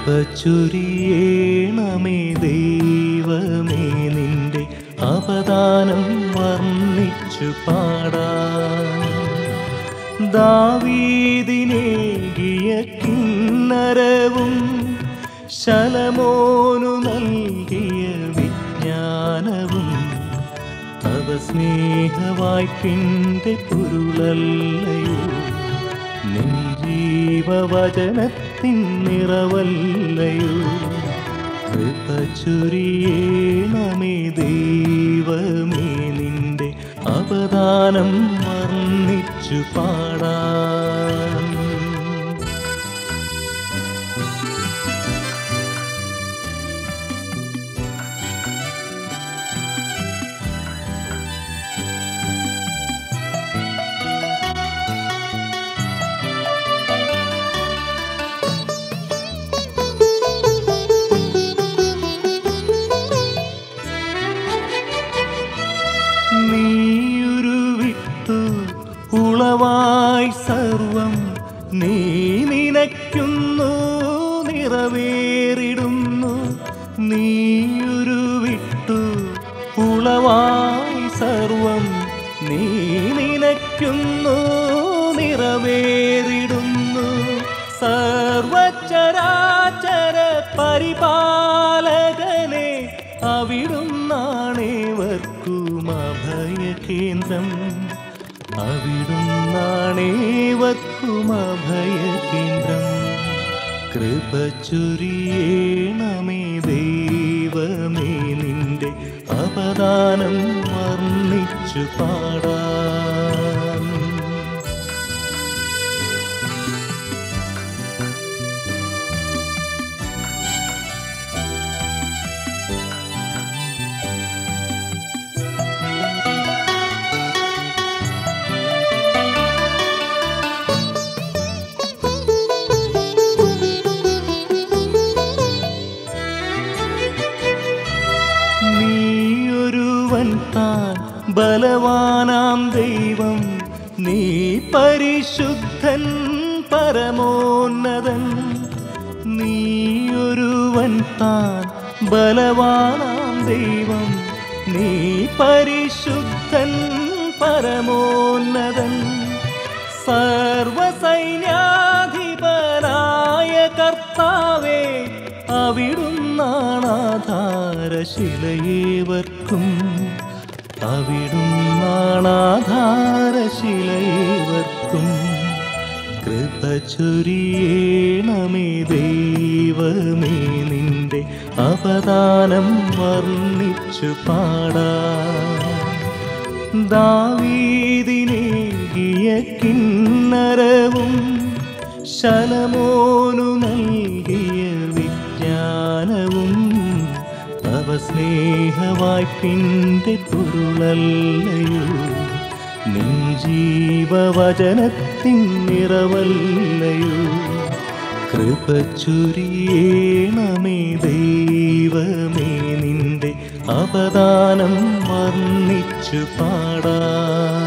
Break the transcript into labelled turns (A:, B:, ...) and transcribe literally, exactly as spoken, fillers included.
A: കൃപ ചൊരിയേണമേ ദൈവമേ നിന്റെ അവദാനം വർണ്ണിച്ചു പാടാം. ദാവീദിനേകിയ കിന്നരവും ശലോമോനു നൽകിയ വിജ്ഞാനവും തവ സ്നേഹവായ്പിൻ്റെ പൊരുളല്ലയോ. നിൻ ജീവവചനത്തിൻ നിറവല്ലയോ. കൃപ ചൊരിയേണമേ ദൈവമേ നിന്റെ അവദാനം വർണ്ണിച്ചു പാടാം. ഉളവായി സർവം നീ നിനയ്ക്കുന്നു നിറവേറിടുന്നു. നീയൊരു വിട്ടു ഉളവായി സർവം നീ നിനയ്ക്കുന്നു നിറവേറിടുന്നു. സർവചരാചര പരിപാലകനെ അവിടുന്നാണേവർക്കും അഭയകേന്ദ്രം. അവിടുന്നാണേവർക്കും അഭയകേന്ദ്രം. കൃപ ചൊരിയേണമേ ദൈവമേ നിന്റെ അവദാനം വർണ്ണിച്ചു പാടാം. താൻ ബലവാനാം ദൈവം നീ പരിശുദ്ധൻ പരമോന്നതൻ. നീയൊരുവൻ താൻ ബലവാനാം ദൈവം നീ പരിശുദ്ധൻ പരമോന്നതൻ. സർവസൈന്യാധിപനായ കർത്താവേ അവിടുന്നാണാധാരശിലയേവർക്കും. അവിടുന്നാണാധാരശിലയേവർക്കും. കൃപ ചൊരിയേണമേ ദൈവമേ നിന്റെ അവദാനം വർണ്ണിച്ചു പാടാം. ദാവീദിനേകിയ കിന്നരവും ശലോമോനു നൽകിയ വിജ്ഞാനവും തവ സ്നേഹവായ്പിൻ്റെ പൊരുളല്ലയോ. നിൻ ജീവവചനത്തിൻ നിറവല്ലയോ. കൃപ ചൊരിയേണമേ ദൈവമേ നിന്റെ അവദാനം വർണ്ണിച്ചു പാടാം.